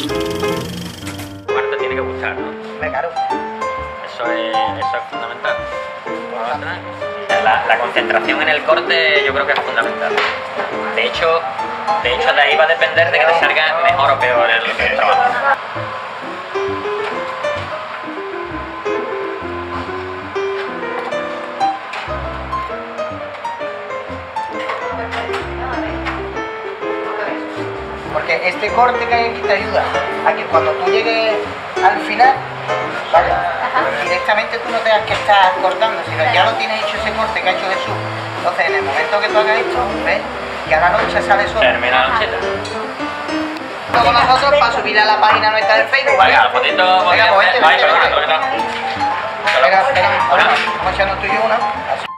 Te tiene que gustar, ¿no? Claro. Eso es fundamental. La concentración en el corte yo creo que es fundamental. De hecho de ahí va a depender de que te salga mejor o peor el trabajo. Porque este corte que hay aquí te ayuda a que cuando tú llegues al final, ¿vale? Directamente tú no tengas que estar cortando, sino ya lo tienes hecho ese corte que ha hecho Jesús. Entonces en el momento que tú hagas esto, ves que a la noche sale solo. Termina la nocheta. Con nosotros para subir a la página nuestra del Facebook. Venga, la fotito. Venga, pues Ay, perdona. Venga, espera, vamos a echarnos tú y yo una. Así.